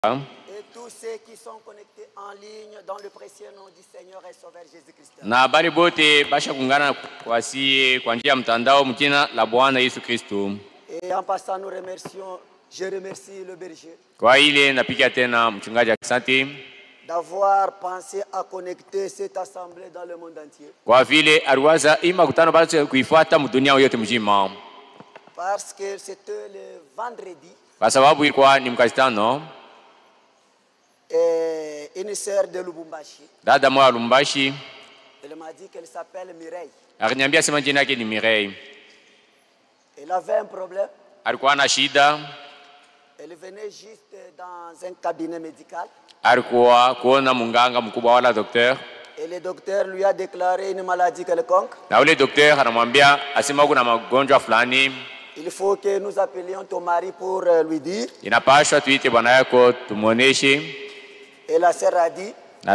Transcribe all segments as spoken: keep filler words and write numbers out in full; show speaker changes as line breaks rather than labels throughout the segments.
Et tous ceux qui sont connectés en ligne dans le précieux nom du Seigneur et Sauveur Jésus-Christ.
Na bali bote basha kungana kwa si kwa njia mtandao mjina la Bwana Yesu Kristo.
Et en passant nous remercions, je remercie le berger.
Kwa ile napigia tena mchungaji asante
d'avoir pensé à connecter cette assemblée dans le monde entier.
Kwa vile aliwaza ima kutano basi kuifuata mdunia yote mzima.
Parce que c'était le vendredi.
Kwa sababu ilikuwa ni mkazitano.
Et une sœur de Lubumbashi.
Dada moja Lubumbashi.
Elle m'a dit qu'elle s'appelle Mireille.
Akaniambia sema jina yake ni Mireille.
Elle avait un problème.
Alikuwa na shida.
Elle venait juste dans un cabinet médical.
Alikuwa kuona munganga mkubwa wala docteur.
Et le docteur lui a déclaré une maladie quelconque.
Na ule docteur anamwambia asema kuna magonjwa fulani.
Il faut que nous appelions ton mari pour lui dire.
Inapaswa tuite bwana yako tumuoneshe.
Et la sœur a dit,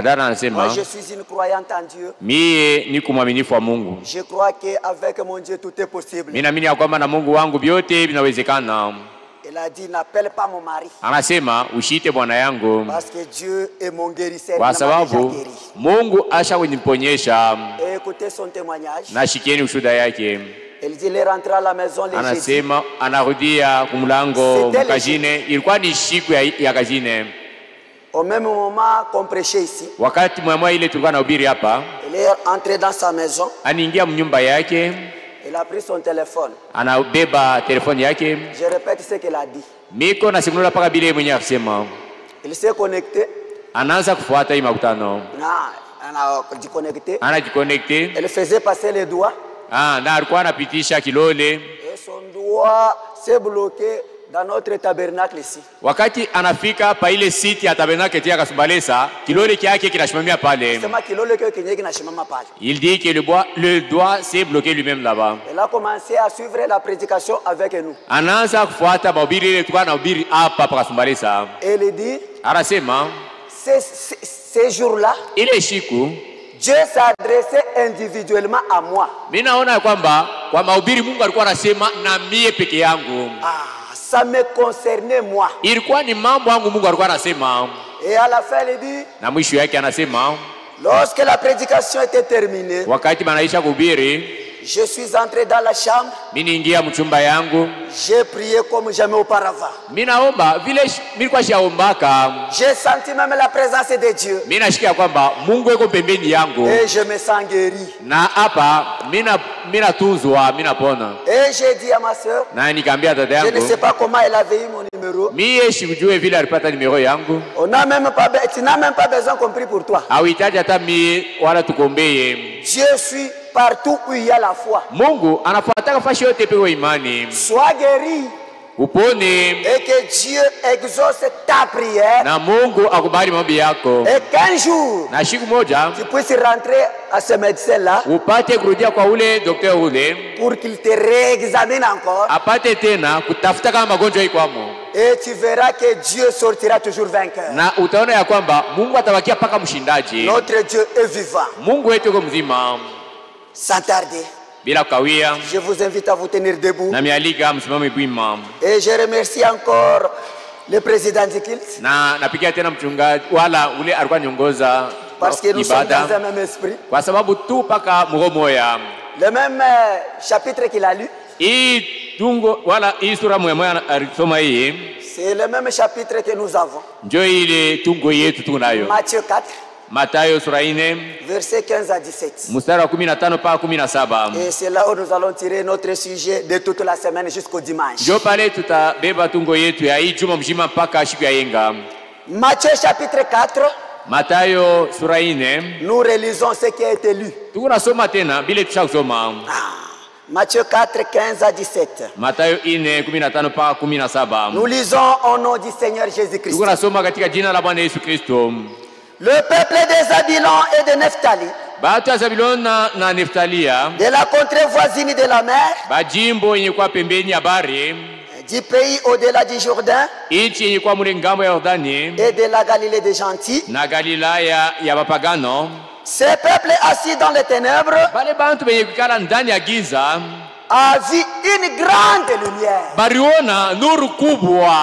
moi je suis une croyante en Dieu.
Mie niko mwaminifu wa Mungu.
Je crois qu'avec mon Dieu tout est possible.
Mimi naamini kwamba na Mungu wangu vyote vinawezekana.
Elle a dit, n'appelle pas mon mari.
Anasema ushite bwana yangu.
Parce que Dieu est mon guérisseur.
Kwa sababu Mungu ashakuniponyesha.
Et écoutez son témoignage.
Na shikieni ushuhuda yake.
Elle dit, il est rentré à la maison les jeudis.
Anasema anarudia kumlango mkajine. Ilikuwa ni siku ya, ya kajine.
Au même moment qu'on prêchait ici,
wakati mwamwa ile tulikuwa na ubiri hapa,
elle est entrée dans sa maison.
Aniingia mnyumba yake.
Elle a pris son téléphone.
Anabeba telefoni yake.
Je répète ce qu'elle a dit.
Miko na simula paka bile mwenyewe akisema.
Elle s'est connectée.
Anaanza kufuata hii makutano.
Na ana déconnecté.
Anajiconnecté.
Elle faisait passer les doigts.
Ah, na alikuwa anapitisha kilole.
Et son doigt s'est bloqué dans notre tabernacle ici.
Wakati anafika pa ile siti ya tabernacle tia Kasumbalesa, kilole kyake kinashimamia pale.
Sema kilole kile kinye kinashimama pale.
Il dit que le doigt le doigt s'est bloqué lui-même là-bas.
Elle a commencé à suivre la prédication avec nous.
Anaanza kufuata mahubiri ile tulikuwa nahubiri hapa pa Kasumbalesa.
Elle dit,
anasema
ces ces jours-là,
ile siku
Dieu s'adressait individuellement à moi.
Mimi naona kwamba kwa mahubiri Mungu alikuwa anasema na mie peke yangu.
Ah, ça me concernait moi.
Ilikuwa ni mambo yangu Mungu alikuwa anasema.
Et à la fin il dit,
na mwisho yake anasema,
lorsque la prédication était terminée,
wakati banaisha kuhubiri,
je suis entré dans la chambre.
Mimi niingia mchumba yangu.
J'ai prié comme jamais auparavant.
Mimi naomba vile nilikuwa shaombaka.
J'ai senti même la présence de Dieu.
Mimi nashikia kwamba Mungu yuko pembeni yangu.
Et je me sens guéri.
Na hapa mimi mimi natunzwa, mimi napona.
Et j'ai dit à ma sœur,
na nikamwambia dada yangu,
je ne sais pas comment elle avait eu mon numéro.
Mimi sikujua vile alipata numero yangu.
On n'a même pas tu n'as même pas besoin qu'on prie pour toi.
Hauhitaji hata mimi wala tukombee.
Dieu suit partout où il y a la foi.
Mungu anafuata fashi yote pewe imani.
Sois guéri.
Upone.
Et que Dieu exauce ta prière.
Na Mungu akubali maombi yako.
Et qu'un jour,
na siku moja,
tu puisses rentrer à ce médecin là.
Upate kurudia kwa ule docteur ule.
Pour qu'il te réexamine encore.
Apate tena kutafuta kama magonjwa iko amo.
Et tu verras que Dieu sortira toujours vainqueur.
Na utaona ya kwamba Mungu atabakia paka mshindaji.
Notre Dieu est vivant.
Mungu wetu yuko mzima.
Sans tarder.
Bila kawia.
Je vous invite à vous tenir debout.
Na mialika msimame bwima.
Et je remercie encore le président du culte.
Na napigia tena mchungaji wala ule alikuwa niongoza.
Parce que nous sommes dans un même esprit.
Kwa sababu tu paka mroho moya.
Le même euh, chapitre qu'il a lu.
Hii tungo wala hii sura moya moya alisoma hii.
C'est le même chapitre que nous avons.
Ndio ile tungo yetu tunayo.
Matthieu quatre.
Mathayo sura nne.
Verset quinze à dix-sept.
Mstari wa kumi na tano mpaka kumi na saba.
Et c'est là où nous allons tirer notre sujet de toute la semaine jusqu'au dimanche.
Ndio pale tutabeba tungo yetu ya hii juma mzima mpaka siku ya yenga.
Matthieu chapitre quatre.
Mathayo sura nne.
Nous relisons ce qui a été lu.
Tunasoma tena bila tushasoma.
Ah. Matthieu quatre, quinze à dix-sept.
Mathayo nne, kumi na tano mpaka kumi na saba.
Nous lisons au nom du Seigneur Jésus-Christ.
Tunasoma katika jina la Bwana Yesu Kristo.
Le peuple des Zabulon et de Nephtali.
Batu ya Zabulon na, na Neftalia.
De la contrée voisine de la mer.
Bajimbo yenye kwa pembeni ya bahari.
Du pays au-delà du Jourdain.
Nchi yenye kwa mule ngambo ya Yordani.
Et de la Galilée des gentils.
Na Galilaya ya mapagano.
Ces peuples assis dans les ténèbres.
Bale bantu benye kukala ndani ya giza.
A vu une grande lumière.
Bariona nuru kubwa.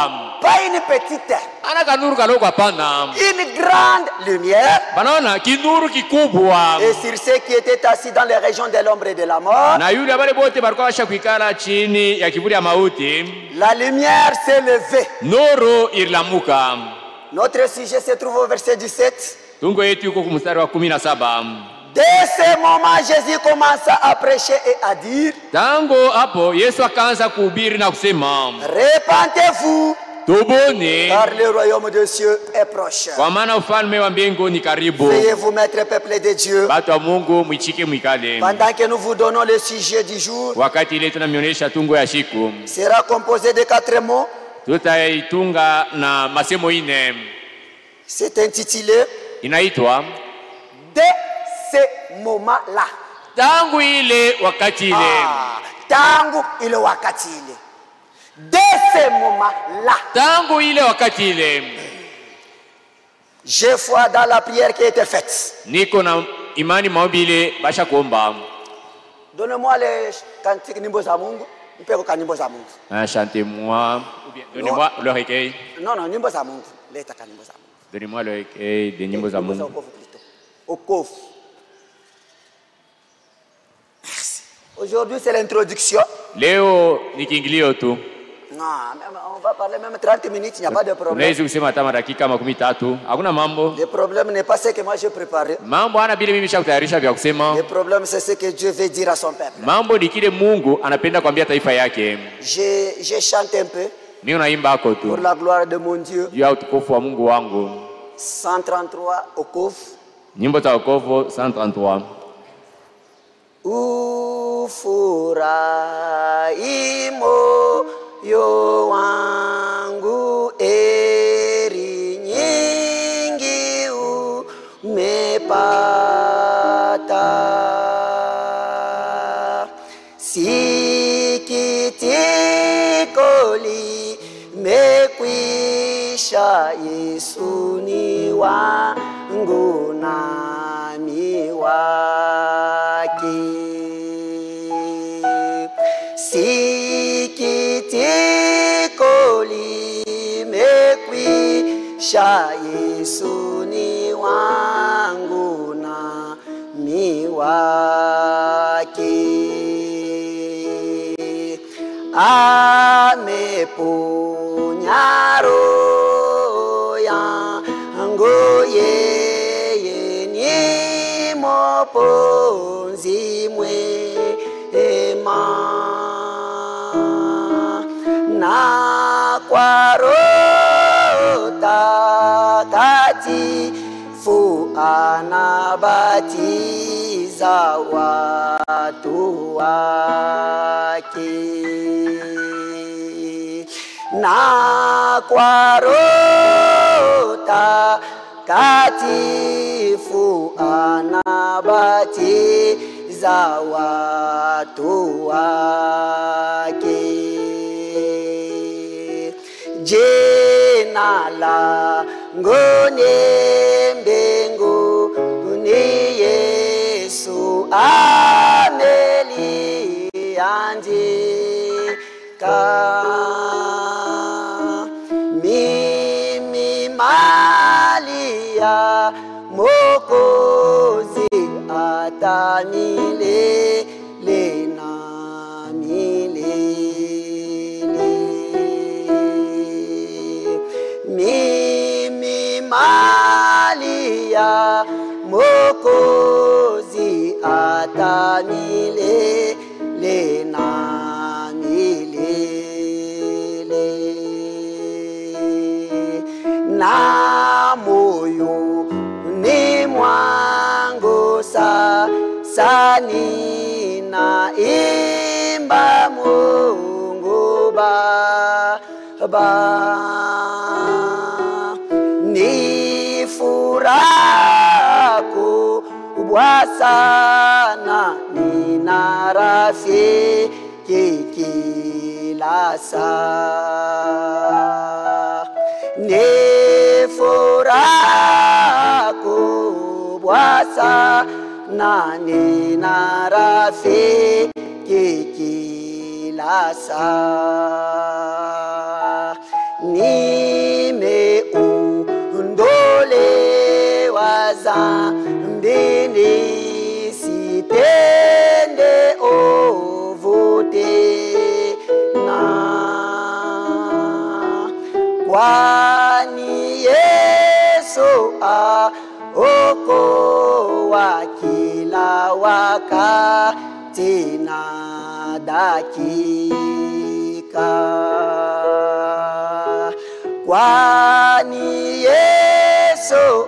pas une petite.
Ana kanuru kaloko hapana.
Une grande lumière.
Banaona kinuru kikubwa.
Et sur ceux qui étaient assis dans les régions de l'ombre et de la mort.
Na yule abale bote balikuwa bashakwikala chini ya kivuli ya mauti.
La lumière s'est levée.
Nuru ililamuka.
Notre sujet se trouve au verset dix-sept.
Tungo yetu yuko kumstari wa kumi na saba.
Dès ce moment, Jésus commença à prêcher et à dire,
tango hapo Yesu akaanza kuhubiri na kusema,
répentez-vous,
tubuni,
car le royaume des cieux est proche.
kwa maana ufalme wa mbingu ni karibu.
Veuillez vous mettre, peuple de Dieu.
Batu wa Mungu mwichike mwikale.
Pendant que nous vous donnons le sujet du jour,
wakati ile tunamionesha tungo ya siku,
sera composé de quatre mots.
Tutaitunga na masemo ine.
C'est intitulé
inaitwa
Dès ce moment-là.
Tangu ile wakati ile.
Ah, tangu ile wakati ile. Dès ce moment-là.
Tangu ile wakati ile.
J'ai foi dans la prière qui a été faite.
Niko na imani maombi ile basha kuomba.
Donnez-moi les cantiques nyimbo za Mungu. Mpeko kanimbo za Mungu.
Ah, chantez-moi ou bien donnez-moi le recueil.
Non non, nyimbo za Mungu. Leta kanimbo za Mungu.
Donnez-moi le recueil de nyimbo za Mungu.
Okofu. Merci. Aujourd'hui c'est l'introduction.
Leo ni kiingilio tu.
Non, on va parler même trente minutes, il n'y a pas de problème.
Unaweza kusema hata dakika makumi tatu. Hakuna mambo.
Le problème n'est pas ce que moi j'ai préparé.
Mambo ana bila mimi shakutayarisha vya kusema.
Le problème c'est ce que Dieu veut dire à son peuple.
Mambo ni kile Mungu anapenda kuambia taifa yake.
Je je chante un peu.
Mimi naimba hako tu.
Pour la gloire de mon Dieu.
Juu ya utukufu wa Mungu wangu.
cent trente-trois okofu.
Nyimbo za wokovu cent trente-trois.
Ufurahi moyo wangu, eri nyingi umepata. Sikitiko limekwisha, Yesu ni wangu nami wake. Sikitiko limekwisha, Yesu ni wangu nami wake. Ameponya roho yangu, yeye ni mwokozi mwema, na kwa Roho Takatifu anabatiza watu wake, na kwa Roho Takatifu anabatiza watu wake. Jina langu ni mbinguni, Yesu ameliandika. Mimi mali ya Mwokozi hata milele na milele. Mimi mali ya Mwokozi hata milele na milele. Na moyo ni mwangu sasa ninaimba Mungu Baba. Ni furaha kubwa sana, nina rafiki kila saa. Ni furaha kubwa sana, nina rafiki kila saa. Ni zambini sitende ovute na kwani Yesu aokoa kila wakati na dakika. Kwani Yesu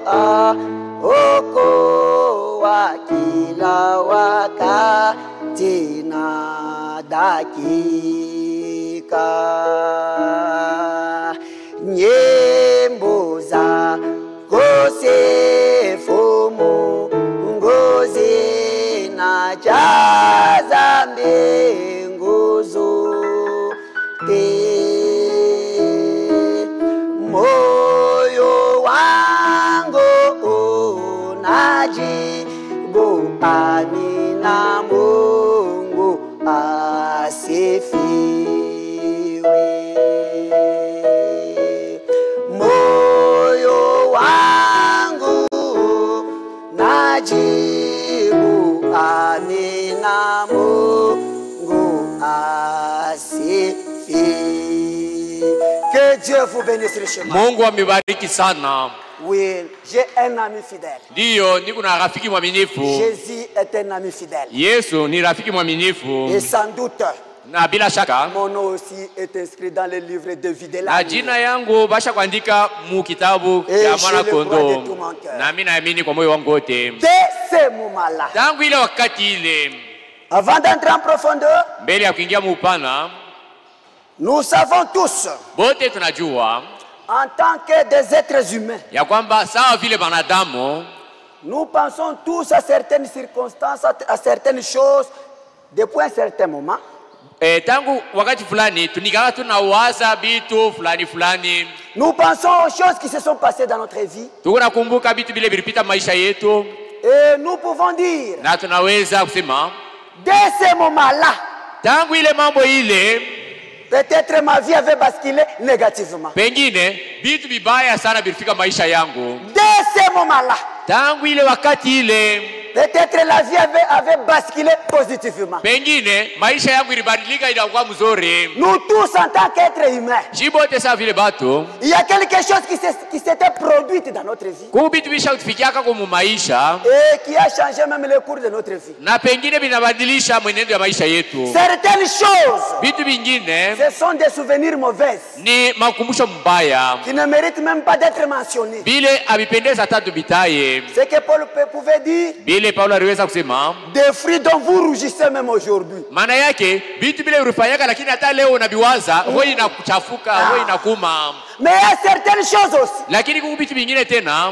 aokoa kila wakati na dakika. Nyimbo za kusifu Mungu zinajaza mbingu zote. Moyo wangu unajibu amina, Mungu asifiwe. Moyo wangu najibu amina, Mungu asifiwe. Que Dieu vous bénisse richement.
Mungu amebariki sana.
Oui, j'ai un ami fidèle.
Ndiyo, niko na rafiki mwaminifu.
Jésus est un ami fidèle.
Yesu ni rafiki mwaminifu.
Et sans doute,
na bila shaka
mon nom aussi est inscrit dans le livre de vie de
na
l'année.
jina yangu basha kuandika mu kitabu ya mwana kondoo. Na mimi naamini kwa moyo wangu wote.
Dès ce moment-là,
tangu ile wakati ile,
avant d'entrer en profondeur,
mbele ya kuingia mu upana,
nous savons tous,
bote tunajua
en tant que des êtres humains,
ya kwamba sawa vile banadamu,
nous pensons tous à certaines circonstances, à, à certaines choses, depuis un certain moment.
E, tangu wakati fulani tunikala tunawaza bitu fulani fulani.
Nous pensons aux choses qui se sont passées dans notre vie.
Tunakumbuka bitu bile vilipita maisha yetu.
Et nous pouvons dire,
na tunaweza kusema
dès ce moment-là,
tangu ile mambo ile,
peut-être ma vie avait basculé négativement.
pengine bitu bibaya sana bilifika maisha yangu.
Dès ce moment-là,
tangu ile wakati ile,
peut-être la vie avait, avait basculé positivement.
pengine maisha yangu ilibadilika inakuwa mzuri.
Nous tous en tant qu'êtres humains,
jibote sawa vile batu,
il y a quelque chose qui s'était produit dans notre vie
kuko bitu bisha kutufikiaka kwa maisha
et qui a changé même le cours de notre vie.
na pengine binabadilisha mwenendo ya maisha yetu.
Certaines choses,
bitu bingine
ce sont des souvenirs mauvais
ni makumbusho mbaya
qui ne méritent même pas d'être mentionnés.
bile abipendeza tatu bitaye.
Ce que Paul pouvait dire,
bile Paulo aliweza kusema
des fruits dont vous rougissez même aujourd'hui.
maana yake bitu bile urifanyaka lakini hata leo unabiwaza roho inakuchafuka, roho inakuma.
Mais il y a certaines choses aussi,
lakini kuko bitu bingine tena,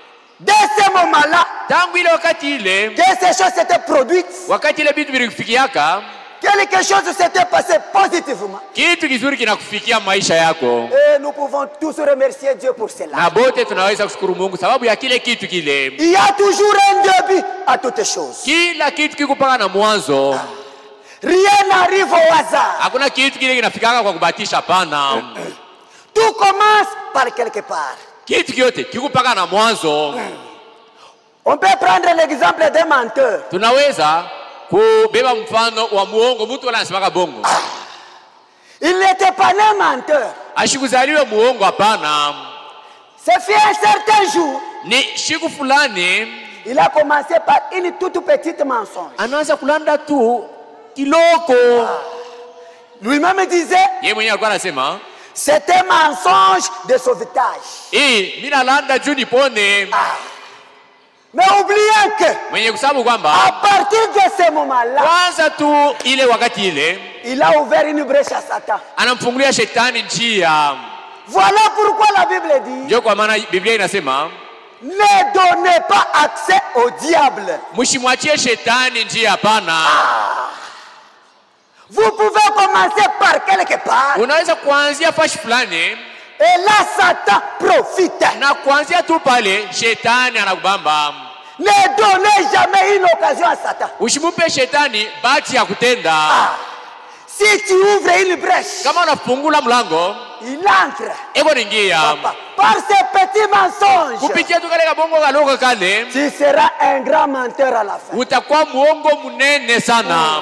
dès ce moment-là,
tangu ile wakati ile,
que ces choses s'étaient produites,
wakati ile bitu bilikufikiaka,
quelque chose s'était passé positivement.
kitu kizuri kinakufikia maisha yako.
Et nous pouvons tous remercier Dieu pour cela.
Na bote tunaweza kushukuru Mungu sababu ya kile kitu kile.
Il y a toujours un début à toutes choses.
Kila kitu kikupanga na mwanzo.
Rien n'arrive au hasard.
Hakuna kitu kile kinafikanga kwa kubatisha, pana.
Tout commence par quelque part.
Kitu kyote kikupanga na mwanzo.
On peut prendre l'exemple d'un menteur.
Tunaweza kubeba mfano wa muongo, mtu anasemaka bongo.
Il n'était pas né menteur.
Ashikuzaliwe muongo, hapana.
C'est fait un certain jour.
Ni siku fulani
il a commencé par une toute petite mensonge.
Anaanza kulanda tu kiloko.
Lui-même disait,
yeye mwenyewe alikuwa anasema
c'est un mensonge de sauvetage.
Eh, mimi nalanda juu nipone.
Ah. Mais oublions que
mwenye kusabu kwamba
à partir de ce moment-là,
kwanza tu ile wakati ile,
il a ouvert une brèche à Satan.
Anamfungulia shetani njia.
Voilà pourquoi la Bible dit,
ndio kwa maana Biblia inasema
ne donnez pas accès au diable.
Mshimwachie shetani njia, hapana.
Ah. Vous pouvez commencer par quelque part.
Unaweza kuanzia fashi fulani.
Et là Satan profite.
Na kuanzia tu pale shetani anakubamba.
Ne donnez jamais une occasion à Satan.
Usimupe shetani bahati ya kutenda.
Ah. Si tu ouvres une brèche,
kama unafungula mlango,
il entre.
eko ningia.
Papa, par ces petits mensonges,
Kupitia tu kale kabongo kaloka kale,
tu seras un grand menteur à la fin.
utakuwa muongo munene sana.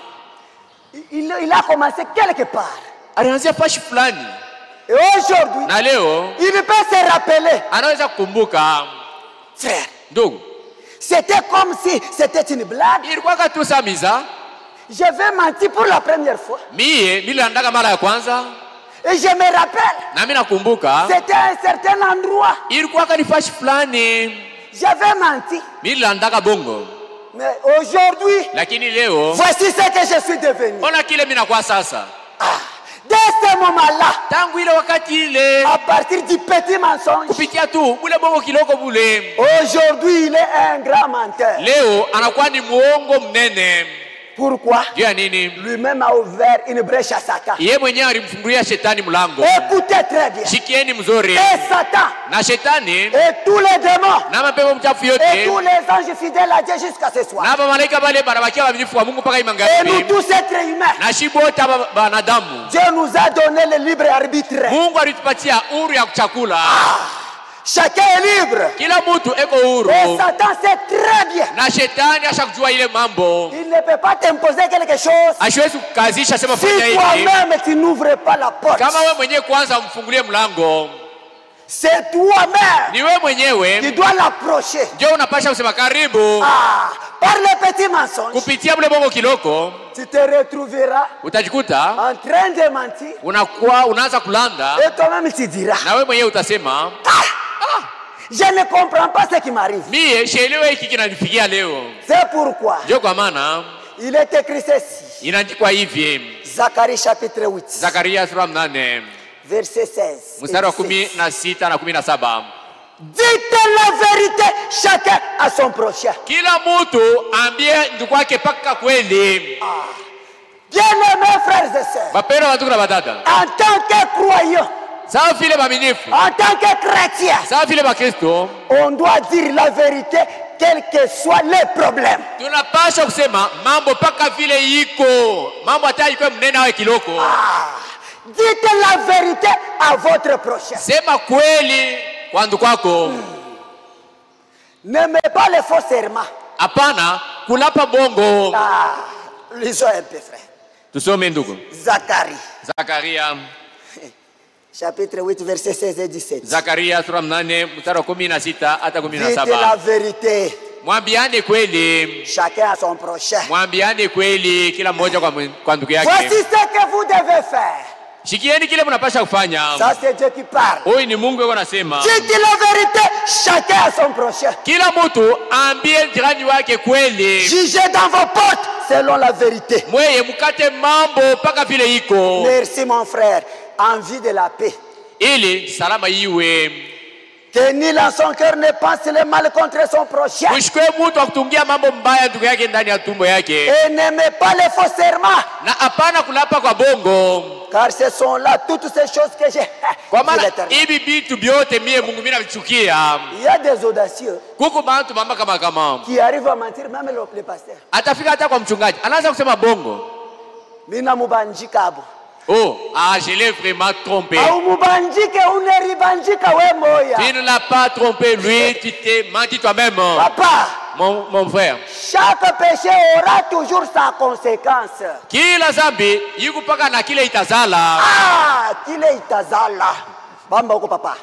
Il, il a commencé quelque part.
Alianzia fashi fulani.
Et aujourd'hui,
Na leo
il peut se rappeler.
anaweza kukumbuka.
Frère,
Ndugu,
c'était comme si c'était une blague.
ilikuwa tu samiza.
Je vais mentir pour la première fois.
Mie niliandaka mara ya kwanza.
Et je me rappelle,
Na mimi nakumbuka
c'était à un certain endroit.
ilikuwa ni fashi fulani.
J'avais menti.
Mimi niliandaka bongo.
Mais aujourd'hui,
Lakini leo
voici ce que je suis devenu.
ona kile mimi nakuwa sasa.
Ah, dès ce moment-là,
Tangu ile wakati ile
à partir du petit mensonge,
kupitia tu bule bongo kiloko bule.
aujourd'hui il est un grand menteur.
Leo anakuwa ni muongo mnene.
Pourquoi?
Juu ya nini?
Lui-même a ouvert une brèche à Satan.
Yeye mwenyewe alimfungulia shetani mlango.
Écoutez très bien.
Shikieni mzuri.
Et Satan,
Na shetani
et tous les démons,
na mapepo mchafu
et
yote
tous les anges fidèles à Dieu jusqu'à ce soir.
na malaika wale banabakia waaminifu wa Mungu mpaka
Et nous
imangani.
tous êtres humains,
Na shibote aba banadamu.
Dieu nous a donné le libre arbitre.
Mungu alitupatia uhuru ya kuchakula.
Chacun est libre.
Kila mtu eko uhuru.
Et Satan sait très bien.
Na shetani ashakujua ile mambo.
Il ne peut pas t'imposer quelque chose
Asiwezi kukazisha sema
si
fanya hivi.
toi-même tu n'ouvres pas la porte.
Kama wewe mwenyewe kwanza umfungulie mlango.
C'est toi-même
Ni wewe
qui
mwenyewe
dois l'approcher.
ndio unapasha kusema karibu.
Ah, par les petits mensonges,
Kupitia mle bongo kiloko
tu te retrouveras
utajikuta
en train de mentir.
unakuwa unaanza kulanda
Et toi-même tu diras,
na wewe mwenyewe utasema
je ne comprends pas ce qui m'arrive.
mie sielewi hiki kinanifikia leo.
C'est pourquoi
Ndio kwa maana
il est écrit ceci.
inaandikwa hivi.
Zacharie chapitre huit,
Zakaria sura nane
verset seize.
mstari wa kumi na sita na kumi na saba.
Dites la vérité chacun à son prochain.
Kila mtu ambie ndugu yake paka kweli.
Bien-aimés frères et sœurs,
Bapenda watu na badada.
en tant que croyants,
Sawa vile baaminifu.
en tant que chrétiens,
Sawa vile bakristo.
on doit dire la vérité, quels que soient les problèmes.
Tunapasha kusema mambo paka vile iko. Mambo hata iko mnene awe kiloko.
Ah, dites la vérité à votre prochain.
Sema kweli kwa ndugu yako.
N'aimez pas les faux serments.
Hapana kulapa bongo.
Ah, lisons un peu, frère.
Tusome ndugu.
Zacharie,
Zakaria
chapitre huit, verset seize et dix-sept.
Zakaria sura nane mstari wa kumi na sita hata kumi na
Dites la
saba.
vérité,
Mwambiane kweli.
chacun à son prochain.
Mwambiane kweli kila mmoja kwa, kwa ndugu
Voici
yake.
ce que vous devez faire.
Shikieni kile mnapasha kufanya.
Ça, c'est Dieu qui parle.
Huyu ni Mungu yuko anasema.
Dites la vérité, chacun à son prochain.
Kila mtu ambie jirani wake kweli.
Jugez dans vos portes selon la vérité.
Mweye mkate mambo paka vile iko.
Merci mon frère. Envie de la paix.
Ili salama iwe.
Que ni dans son cœur ne pense le mal contre son prochain.
Ushikwe mtu akutungia mambo mbaya ndugu yake ndani ya tumbo yake.
Et n'aimez pas les faux serments.
Na hapana kulapa kwa bongo.
Car ce sont là toutes ces choses que j'ai.
Kwa maana hivi vitu vyote mie Mungu mimi navichukia.
Il y a des audacieux
Kuko bantu mama kama kama.
qui arrivent à mentir, même le, le pasteur.
Atafika hata kwa mchungaji. Anaanza kusema bongo.
Mina mubanjika abo.
Oh, ah, je l'ai vraiment trompé.
Au mubanjike uneribanjika we moya.
Tu ne l'as pas trompé, lui, tu t'es menti toi-même.
Papa,
Mon, mon frère.
chaque péché aura toujours sa conséquence.
Kila zambi, yiku paka na kile itazala.
Ah, kile itazala. Bamba uko papa.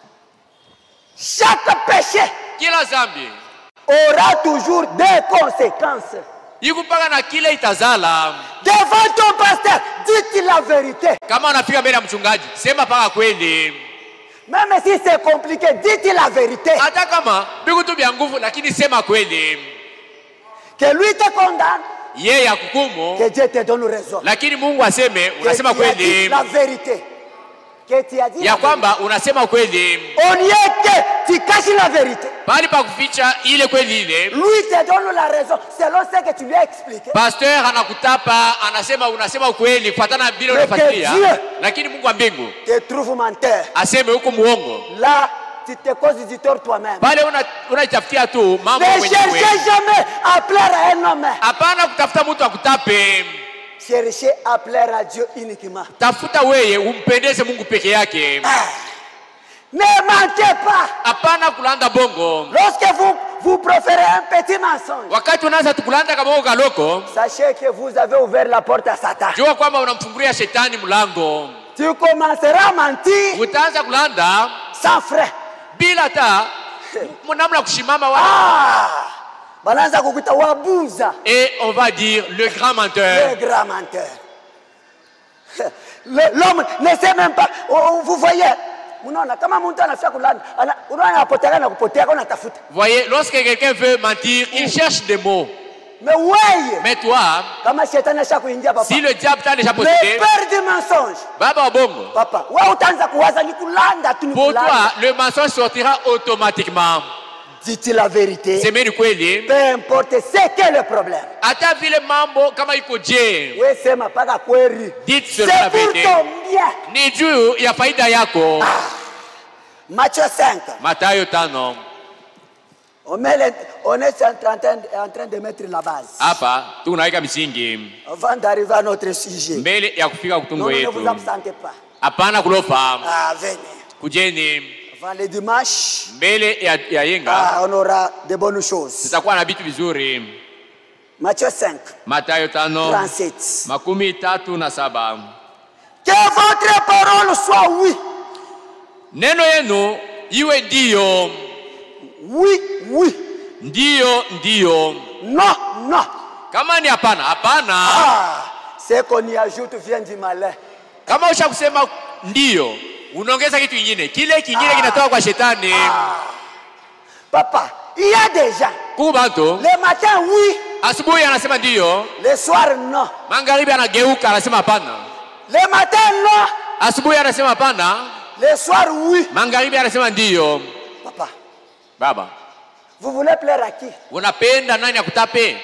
Chaque péché
Kila zambi,
aura toujours des conséquences.
yiku paka na kile itazala.
Devant ton pasteur, dites la vérité.
Kama unafika mbele ya mchungaji, sema paka kweli.
Même si c'est compliqué, dites la vérité.
Hata kama biku tu bya nguvu lakini sema kweli.
Que lui te condamne,
Yeye akukumu,
que Dieu te donne raison.
lakini Mungu aseme
Que
unasema
tu as dit
kweli.
la vérité. Que tu as dit
Ya
la vérité.
kwamba unasema kweli.
On y est que tu caches la vérité.
Pali pa kuficha ile kweli ile.
Lui te donne la raison selon ce que tu lui as expliqué.
Pasteur anakutapa, anasema unasema ukweli kufuatana na vile
Mais
unafuatilia.
que Dieu
Lakini Mungu wa mbingu
te trouve menteur.
aseme huko muongo.
Là, tu te causes du tort toi-même.
Pale una unajitafutia tu mambo
Ne
mwenyewe.
cherchez jamais à plaire à un homme.
Hapana kutafuta mtu akutape.
cherchez à plaire à Dieu uniquement.
Tafuta weye umpendeze Mungu peke yake.
Ah. Ne mentez pas.
Hapana kulanda bongo.
Lorsque vous vous préférez un petit mensonge,
Wakati unaanza tukulanda kabongo kaloko,
sachez que vous avez ouvert la porte à Satan.
jua kwamba unamfungulia shetani mlango.
Tu commenceras à mentir
Utaanza kulanda
sans frein.
bila ta namna kushimama wala.
Ah! Bananza kukuita wabuza.
Et on va dire le grand menteur.
Le grand menteur. L'homme ne sait même pas. Vous voyez, unaona kama mtu anafia kulanda, unaona anapotea na kupotea kwa unatafuta.
Voyez, lorsque quelqu'un veut mentir, il cherche des mots.
Mais ouais.
Mais toi,
kama shetani ashakuingia papa.
si le diable t'a déjà
Le
possédé,
père du mensonge.
baba wa bongo.
Papa, wewe utaanza kuwaza ni kulanda tu ni
Pour
kulanda.
toi, le mensonge sortira automatiquement.
Dis-tu la vérité?
Sema ni kweli.
Peu importe c'est quel le problème.
Hata vile mambo kama iko je.
Wewe sema paka kweli.
Dites seulement la
C'est pour
vérité.
ton bien.
Ni juu ya faida yako.
Ah. Matthieu cinq.
Mathayo tano.
On, met les, on est en train, en train de mettre la base.
Hapa tunaweka misingi
Avant d'arriver à notre sujet.
mbele ya kufika
Non,
kutungo
non, ne
yetu.
vous absentez pas.
Hapana kulofa.
Ah, venez.
Kujeni
Avant le dimanche,
mbele ya, ya yenga.
ah, on aura de bonnes choses.
Tutakuwa na vitu vizuri.
Matthieu cinq,
Mathayo tano
trente-sept.
makumi tatu na saba.
Que votre parole soit oui.
Neno yenu iwe ndiyo.
Oui, oui.
Ndiyo, ndiyo.
Non, non.
Kama ni hapana, hapana.
Ah, ce qu'on y ajoute vient du malin.
Kama usha kusema ndiyo, unaongeza kitu kingine. Kile kingine
Ah.
kinatoka kwa shetani.
Ah. Papa, il y a des gens.
Kubanto,
Le matin, oui.
asubuhi anasema ndiyo,
Le soir, non.
magharibi anageuka anasema hapana.
Le matin, non.
Asubuhi anasema hapana,
Le soir, oui.
magharibi anasema ndiyo.
Papa,
Baba,
vous voulez plaire à qui?
unapenda nani akutape?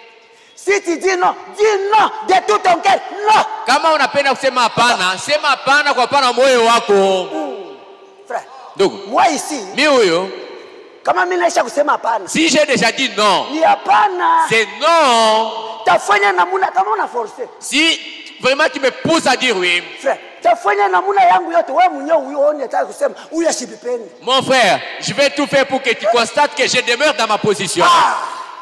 Si tu dis non, dis non de tout ton cœur. Non.
Kama unapenda kusema hapana, sema hapana kwa hapana moyo wako.
Mmh. Frère,
Ndugu,
moi ici,
mi huyo,
kama mimi naisha kusema hapana.
si j'ai déjà dit non,
Ni hapana.
c'est non.
Tafanya namuna kama una forcer.
Si vraiment tu me pousses à dire oui,
Frère, tafanya namuna yangu yote wewe mwenyewe uone unataka kusema huyu ashibipendi.
mon frère, je vais tout faire pour que tu constates que je demeure dans ma position.
Ah!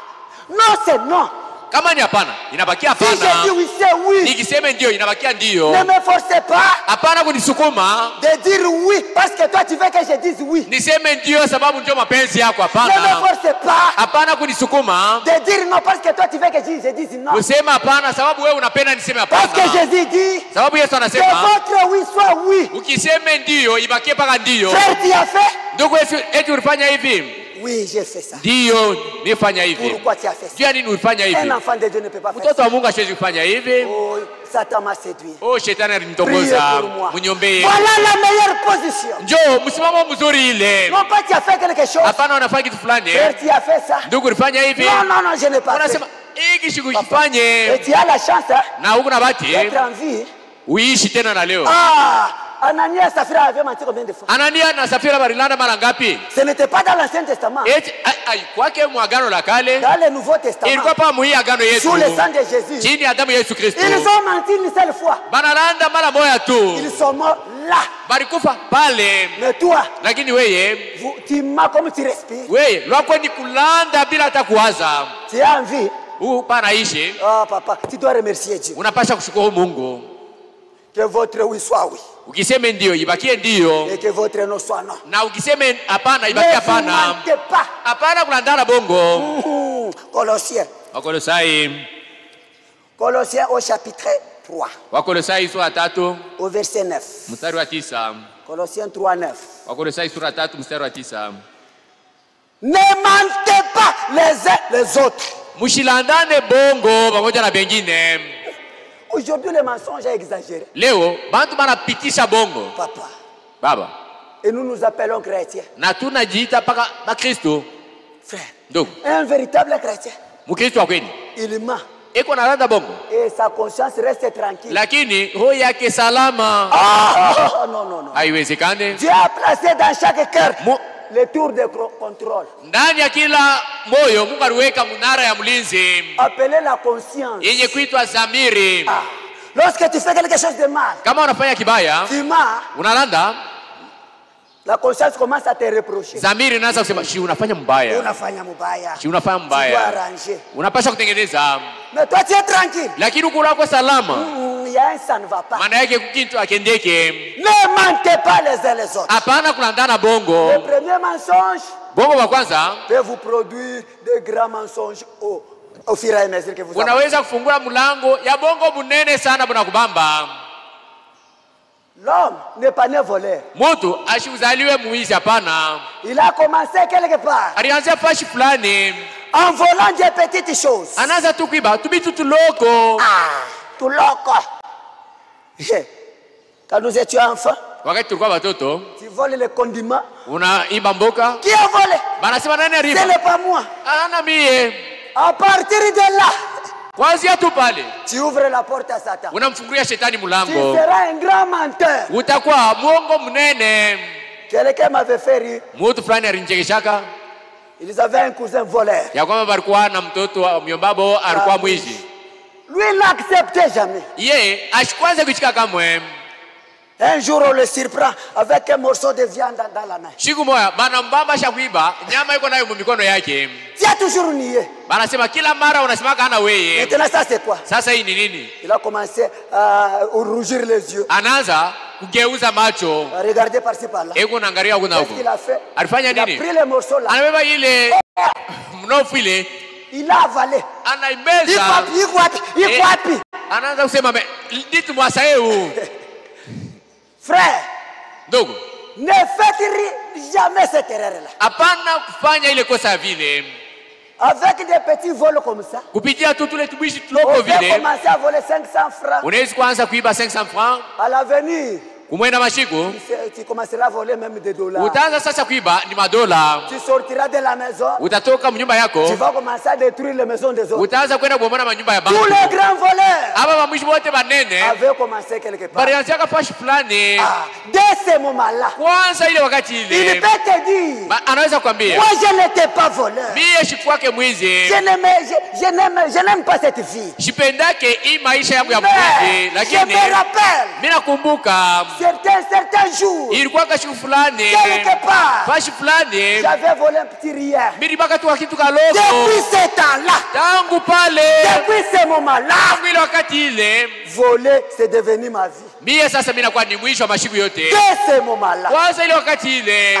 Non, c'est non.
Kama ni hapana, inabakia
Si je dis
hapana.
oui, c'est oui.
Nikisema ndio, inabakia ndio.
Ne me forcez pas
Hapana kunisukuma
de dire oui parce que toi tu veux que je dise oui.
niseme ndio sababu ndio mapenzi yako.
Ne me
Hapana,
forcez pas
hapana kunisukuma
de dire non parce que toi tu veux que je, je dise non.
kusema hapana sababu wewe unapenda niseme
Parce que
hapana.
Jésus dit
Sababu Yesu
que
anasema
votre oui soit oui.
ukiseme ndio ibakie paka ndio.
Frère, tu as fait?
Ndugu Yesu, eti ulifanya hivi?
Oui, j'ai fait ça.
Ndio, nifanya hivi.
Pourquoi tu as fait ça?
Jua nini ulifanya hivi?
Un enfant de Dieu ne peut pas faire
Mtoto
ça.
wa Mungu hasiwezi kufanya hivi.
Oh, Satan m'a séduit.
Oh, shetani
Priez
alinitongoza.
pour moi.
Muniombee.
Voilà la meilleure position.
Njoo, msimamo mzuri ile.
Non pas tu as fait quelque chose.
Hapana, unafanya kitu fulani.
Frère, tu as fait ça.
Ndugu ulifanya hivi?
Non, non, non, je n'ai pas fait.
Unasema hiki siku
Et
kifanye
tu as la chance hein,
na huko na bahati
d'être en vie.
uishi tena na leo.
Ah, Ananias Safira avait menti combien de fois?
Anania na Safira balilanda mara ngapi?
Ce n'était pas dans l'Ancien Testament.
Eti ai kwake mwagano la kale
Dans le Nouveau Testament.
ilikuwa pa muhi agano Yesu.
Sous le sang de Jésus.
Chini ya damu ya Yesu Kristo.
Ils ont menti une seule fois.
Banalanda mara moja tu.
Ils sont morts là.
Balikufa pale.
Mais toi,
Lakini weye,
vous, tu m'as comme tu respires.
weye, lwako ni kulanda bila hata kuwaza.
Tu as envie.
Huu panaishi,
Oh papa, tu dois remercier Dieu.
unapasha kushukuru Mungu.
Que votre oui soit oui.
Ukiseme ndio, ibakie ndio.
Et que votre non soit non.
Na ukiseme hapana, ibakie
Ne vous
hapana.
mentez pas.
Hapana kulandana bongo.
Mmh. Colossiens.
Wakolosai,
Colossiens au chapitre trois,
Wakolosai sura tatu,
au verset neuf.
mstari wa tisa.
Colossiens trois, neuf.
Wakolosai sura tatu, mstari wa tisa.
Ne mentez pas les uns les autres.
Mushilandane bongo pamoja na bengine.
Aujourd'hui, le mensonge est exagéré.
Leo bantu banapitisha bongo.
Papa.
Baba,
Et nous nous appelons chrétiens.
na tunajiita paka bakristo.
Frère,
Ndugu,
un véritable chrétien,
mkristo wa kweli
il ment.
eko nalanda bongo,
Et sa conscience reste tranquille.
lakini roho yake salama.
Ah, non, non, non.
Haiwezekane.
Dieu a placé dans chaque cœur
Mu-
les tours de contrôle.
Ndani ya kila moyo Mungu aliweka munara ya mlinzi.
Appelez la conscience.
Yenye kuitwa zamiri.
Ah. Lorsque tu fais quelque chose de mal,
kama unafanya kibaya,
tu mens,
unalanda,
la conscience commence à te reprocher.
Zamiri inaanza kusema, "Shi unafanya mbaya."
Unafanya mbaya.
Shi unafanya mbaya.
Tu dois arranger.
Unapaswa kutengeneza.
Mais toi tu es tranquille.
Lakini uko lako salama.
Mm, il y a un ça ne va pas.
Maana yake kukitu akendeke.
Ne mentez pas les uns les autres.
Hapana kulandana bongo.
Le premier mensonge
Bongo wa kwanza
peut vous produire de grands mensonges au au fur et à mesure que vous avancez.
Unaweza kufungua mlango ya bongo munene sana buna kubamba.
L'homme n'est pas né voleur.
Mtu ashuzaliwe muizi hapana.
Il a commencé quelque part.
Alianza fashi fulani.
En volant des petites choses.
Anaanza tu kuiba, tubitu tuloko.
Ah, tuloko. Quand nous étions enfants,
Wakati tulikuwa watoto,
tu voles les condiments.
unaiba mboka.
Qui a volé?
Banasema nani
Ce
ariba?
n'est pas moi.
Ana mie.
À partir de là,
Kwanzia tu pale,
tu ouvres la porte à Satan.
unamfungulia shetani
Tu
mlango.
seras un grand menteur.
Utakuwa mwongo mnene.
Quelqu'un m'avait fait rire.
Mtu fulani alinchekeshaka
Ils avaient un cousin voleur.
ya kwamba balikuwa na mtoto wa myombabo alikuwa mwizi.
Lui, il n'acceptait jamais.
Yeye ashikwanza kuchika kamwe.
Un jour, on le surprend avec un morceau de viande dans la main.
Siku moja bana mbamba shakuiba nyama iko nayo mikono yake.
Tu as toujours nié.
Banasema kila mara unasema kana wewe.
Maintenant, ça c'est quoi?
Sasa hii ni nini?
Il a commencé à rougir les yeux.
Anaanza kugeuza macho.
À regarder par-ci par-là.
Eko naangalia huko na
Qu'est-ce
huko.
qu'il a fait?
Alifanya
Il a
nini?
pris les morceaux là.
Anabeba ile mnofu ile.
Il a avalé.
Anaimeza.
Il kwapi, il kwapi, il kwapi.
Anaanza kusema ditu mwasaheu.
Frère,
Ndugu,
ne faites jamais cette erreur-là.
hapana kufanya ile kosa vile.
Avec des petits vols comme ça,
Kupitia tu tule tubishi
on
tuloko
peut
vile.
commencer à voler cinq cents francs.
Unaweza kuanza kuiba cinq cents francs.
À l'avenir,
Kumwenda mashiku.
tu commenceras à voler même des dollars.
Utaanza sasa kuiba ni madola.
Tu sortiras de la maison.
Utatoka mnyumba yako.
Tu vas commencer à détruire les maisons des autres.
Utaanza kwenda kubomoa manyumba ya
Tous
bantu.
les grands voleurs
Aba bamwishi wote banene
avaient commencé quelque part.
balianzia fashi fulani.
Ah, dès ce moment-là,
Kwanza ile wakati
il
ile
peut te dire,
ba- anaweza kukwambia
moi je n'étais pas voleur.
mie shikwake mwizi.
Je n'aime, je, je n'aime, je n'aime pas cette vie.
Shipendake hii maisha yangu ya
Mais
mwizi,
je
lakini
me rappelle,
mimi nakumbuka
certains, certains jours,
ilikuwa kashiku fulani
quelque part,
fashi fulani
j'avais volé un petit rien.
mimi baka tu kitu kaloko.
Depuis ce temps-là,
Tangu pale
depuis ce moment-là,
tangu ile wakati ile
voler, c'est devenu ma vie.
mie sasa mimi nakuwa ni mwisho wa mashiku yote.
Dès ce moment-là,
Kwanza ile wakati ile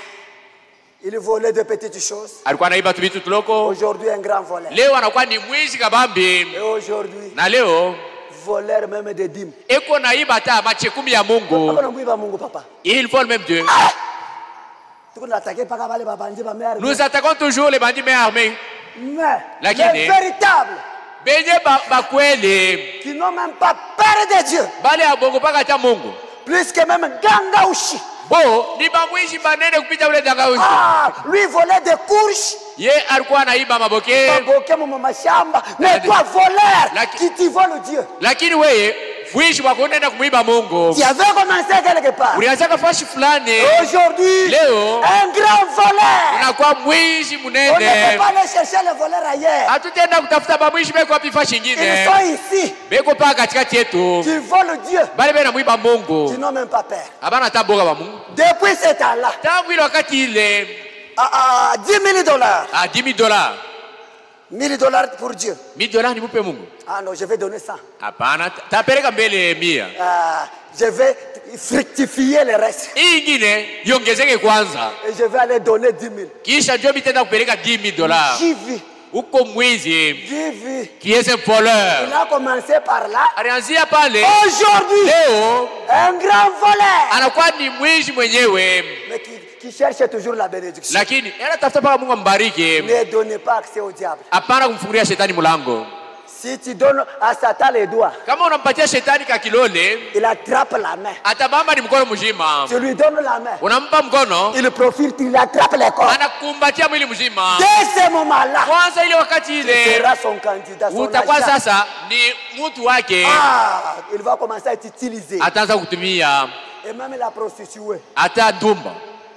il volait de petites choses.
alikuwa anaiba tu vitu tuloko.
Aujourd'hui, un grand voleur.
Leo anakuwa ni mwizi kabambi.
Et aujourd'hui,
Na leo
voleur même de dîmes.
eko naiba hata machekumi ya
Papa
Mungu.
namwiba Mungu papa.
Il faut le même Dieu.
Tuko nataka paka wale babandi ba mère.
Nous attaquons toujours les bandits mais armés.
Mais
Lakini-
les véritables
Benye ba, bakweli
qui n'ont même pas peur de Dieu.
bale ya bongo paka hata Mungu.
Plus que même Ganga Ushi.
Bo ni bamwishi banene kupita ule dangauzi.
Ah, lui volait des courges.
Ye alikuwa anaiba maboke.
Baboke mu mashamba. Mais toi voleur
Laki-
qui tu voles Dieu.
Lakini wewe mwishi wako unaenda kumuiba Mungu.
Tu avais commencé quelque part.
Ulianza fashi fulani.
Aujourd'hui,
Leo
un grand voleur.
unakuwa mwishi
On ne peut
munene.
pas aller chercher les voleurs ailleurs.
Hatutaenda kutafuta bamwishi beko wapi fashi
Ils
nyingine.
sont ici.
Beko paka katikati yetu.
Tu voles Dieu.
Bale bena muiba
Tu
Mungu.
n'as même pas peur.
Abana hata boga ba Mungu.
Depuis ce temps-là,
Tangu ile wakati ile
à, à dix mille dollars.
ah dix mille dollars.
mille dollars pour Dieu.
mille dollars ni mupe Mungu.
Ah non, je vais donner ça.
Hapana, tapeleka mbele mia.
Ah, je vais fructifier le reste.
Hii ingine iongezeke kwanza.
Et je vais aller donner dix mille.
Kisha ndio mitenda kupeleka dix mille dollars.
J'y vis.
Uko mwizi
J'y vis.
qui est un voleur.
Il a commencé par là.
Alianzia pale.
Aujourd'hui,
Leo
un grand voleur.
anakuwa ni mwizi mwenyewe.
Mais qui, qui cherche toujours la bénédiction.
Lakini anatafuta paka Mungu ambariki.
Ne donnez pas accès au diable.
Hapana kumfungulia shetani mlango.
Si tu donnes à Satan les doigts,
Kama unampatia shetani kakilole,
il attrape la main.
atabamba ni mkono mzima.
Tu lui donnes la main.
Unampa mkono,
Il profite, il attrape les corps.
anakumbatia mwili mzima.
Dès ce moment-là,
Kwanza ile wakati
il
ile
sera son candidat, son
utakuwa
agent.
sasa ni mtu wake.
Ah, il va commencer à t'utiliser.
Ataanza kutumia
Et même la prostituée.
hata dumba.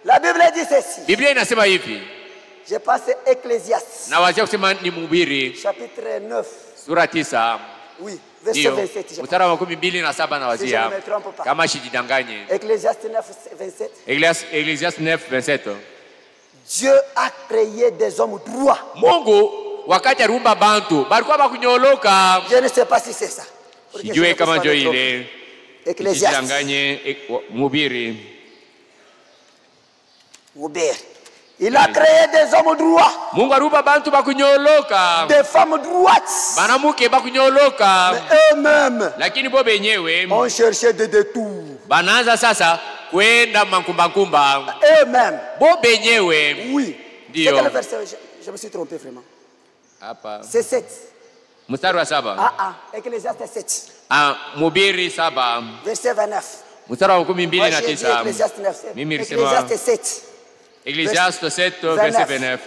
La Bible dit ceci.
Biblia inasema hivi.
Je pense Ecclésiaste.
Na wazia kusema ni Mhubiri.
Chapitre neuf.
Sura tisa.
Oui, verset vingt-sept.
Mstari wa makumi mbili na saba na wazia. Kama sijidanganye.
Ecclésiaste neuf, vingt-sept.
Ecclésiaste neuf, vingt-sept.
Dieu a créé des hommes droits.
Mungu wakati aliumba bantu balikuwa bakunyoloka.
Je ne sais pas si c'est ça.
Sijue kama ndio ile.
Ecclésiaste.
Sijidanganye Mhubiri.
Mhubiri. Il a créé des hommes droits.
Mungu aliumba bantu bakunyoloka.
Des femmes droites.
Banamuke bakunyoloka.
Mais eux-mêmes.
Lakini bo benyewe
on cherchait des détours.
Banaanza sasa kwenda mankumba kumba.
Eux-mêmes.
Bo benyewe.
Oui. C'est quel verset? Je, je me suis trompé vraiment.
Hapa.
C'est sept.
Mstari wa saba.
Ah ah, Ecclésiaste sept.
Ah, Mhubiri saba.
Verset vingt-neuf.
Mstari wa kumi mbili na tisa.
Ecclésiaste neuf.
Mimi nilisema
Ecclésiaste sept.
Ecclésiaste sept verset vingt-neuf.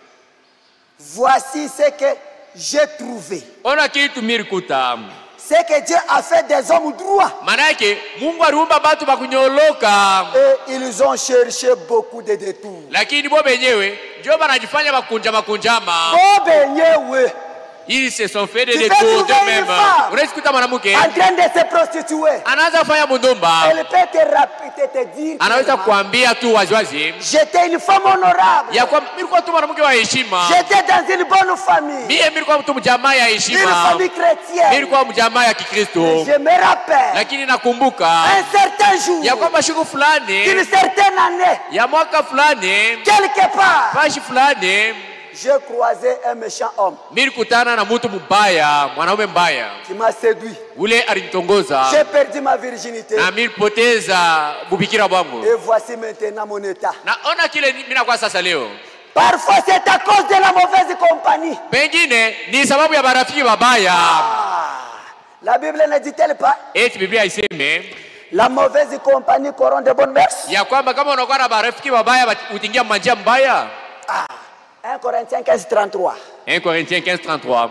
Voici ce que j'ai trouvé.
Ona kitu mirikuta.
C'est que Dieu a fait des hommes droits.
Manake Mungu aliumba batu bakunyoloka.
Et ils ont cherché beaucoup de détours.
Lakini bo benyewe ndio banajifanya bakunja makunjama.
Bo benyewe.
Ils se sont fait des détours d'eux-mêmes. Unaikuta mwanamke
en train de se prostituer.
Anaanza kufanya mundumba.
Elle peut te rappeler, te dire.
Anaweza kuambia tu waziwazi.
J'étais une femme honorable.
Ya kwa nilikuwa tu mwanamke wa heshima.
J'étais dans une bonne famille.
Mimi nilikuwa mtu mjamaa ya heshima.
Une famille chrétienne.
Nilikuwa mjamaa ya Kikristo.
Je me rappelle.
Lakini nakumbuka
un certain jour.
Ya kwamba siku fulani.
Une certaine année.
Ya mwaka fulani.
Quelque part.
Fashi fulani.
J'ai croisé un méchant homme.
Nilikutana na mtu mbaya, mwanaume mbaya.
Qui m'a séduit.
Ule alinitongoza.
J'ai perdu ma virginité.
Na nilipoteza bubikira bwangu.
Et voici maintenant mon état.
Na ona kile mimi nakuwa sasa leo.
Parfois c'est à cause de la mauvaise compagnie.
Pengine ni sababu ya marafiki wabaya.
Ah, la Bible ne dit-elle pas?
Eti Biblia iseme
la mauvaise compagnie corrompt de bonnes mœurs.
Ya kwamba kama unakuwa na marafiki wabaya utingia manjia mbaya.
Ah. un Corinthiens quinze trente-trois.
un Corinthiens quinze trente-trois.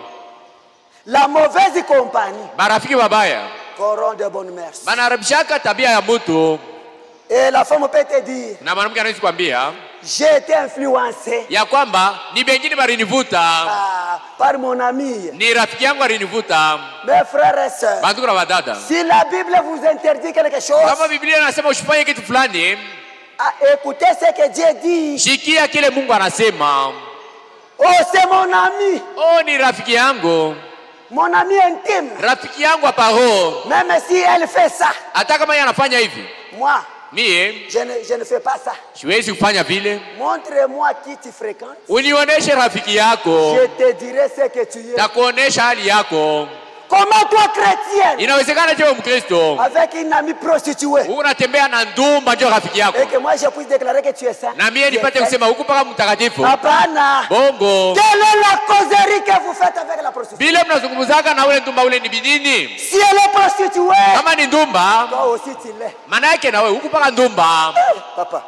La mauvaise compagnie
marafiki wabaya
corrompt de bonnes mœurs.
Banarabishaka tabia ya mtu.
Et la femme peut te dire.
Na mwanamke anaweza kuambia
j'ai été influencé.
Ya kwamba ni bengine barinivuta.
Ah, par mon ami.
Ni rafiki yangu alinivuta.
Mes frères et sœurs.
Bandugu na wadada.
Si la Bible vous interdit quelque chose.
Kama Biblia inasema usifanye kitu fulani.
Ah, écoutez ce que Dieu dit.
Shikia kile Mungu anasema.
Oh, c'est mon ami.
Oh, ni rafiki yangu.
Mon ami intime.
Rafiki yangu wa paro.
Même si elle fait ça.
Hata kama yeye anafanya hivi.
Moi.
Mie.
Je ne, je ne fais pas ça.
Siwezi kufanya vile.
Montre-moi qui tu fréquentes.
Unioneshe rafiki yako.
Je te dirai ce que tu es.
Takuonesha hali yako.
Comment toi chrétien?
Inawezekana je Mkristo.
Avec une amie prostituée.
Unatembea na ndumba ndio rafiki yako.
Et que moi je puisse déclarer que tu es saint.
Na mie nipate kusema huku paka mtakatifu.
Hapana.
Bongo.
Quelle est la causerie que vous faites avec la prostituée?
Bila mnazungumzaka na ule ndumba ule ni bidini.
Si elle est prostituée.
Kama ni ndumba.
Toi aussi tu l'es.
Maana yake na wewe huku paka ndumba.
Papa.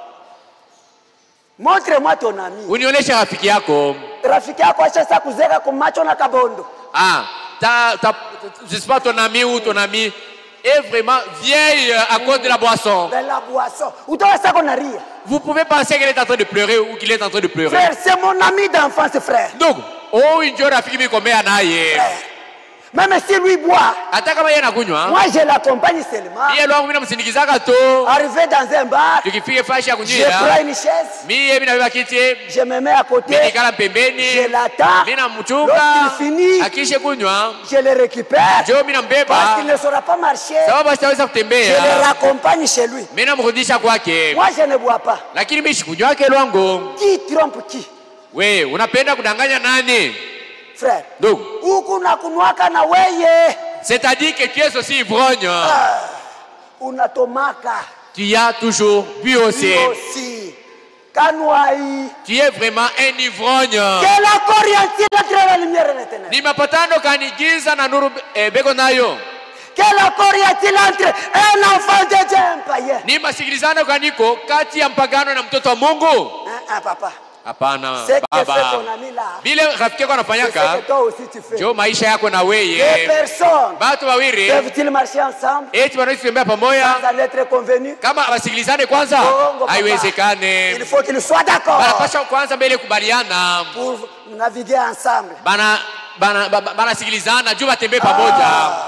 Montre-moi ton ami.
Unioneshe rafiki yako.
Rafiki yako acha kuzeka kumacho na kabondo.
Ah, ta ta je sais pas ton ami ou ton ami est vraiment vieille à cause de la boisson.
De la boisson. Ou toi ça qu'on a ri.
Vous pouvez penser qu'elle est en train de pleurer ou qu'il est en train de pleurer.
Frère, c'est mon ami d'enfance, frère.
Donc, oh, une jolie rafiki mikomea naye.
Même si lui boit,
hata kama yeye anakunywa,
moi je l'accompagne seulement.
Mie lwangu mimi namsindikizaka tu.
Arrivé dans un bar,
tukifika fashi ya
je
kunywea,
prends une chaise,
mie mimi nabeba kiti,
je me mets à côté,
mimi nikala pembeni,
je l'attends.
mimi namchunga,
Lorsqu'il finit,
akishe kunywa,
je le récupère,
jo mimi nambeba,
parce qu'il ne saura pas marcher.
sababu asitaweza
Je
kutembea,
le raccompagne chez lui.
mimi namrudisha kwake.
Moi je ne bois pas.
Lakini mimi sikunywake lwangu.
Qui trompe qui?
We, unapenda kudanganya nani?
Frère,
Donc,
huku na kunwaka na weye.
c'est-à-dire que tu es aussi ivrogne.
Ah, unatomaka.
Tu as toujours bu aussi.
Lui aussi. Kanwai.
Tu es vraiment un ivrogne.
Que la coriantine entre la lumière et les ténèbres.
Ni mapatano kani giza na nuru eh, beko nayo.
Que la coriantine entre un enfant de Dieu et un païen.
Ni masikilizano kaniko kati ya mpagano na mtoto wa Mungu.
Ah, ah, papa.
Hapana
Ce que fait
baba.
ton ami là,
Vile rafiki yako
c'est
anafanyaka
ce que toi aussi tu fais.
jo maisha yako na
Deux
weye.
personnes
Batu wawili
peuvent-ils marcher ensemble
eti wanaweza kutembea pamoja
sans en être convenus?
kama wasikilizane kwanza?
Bongo, papa.
Haiwezekane.
Il faut qu'ils soient d'accord
Banapasha kwanza mbele kubaliana.
pour naviguer ensemble.
Bana bana ba- banasikilizana juu batembee pamoja.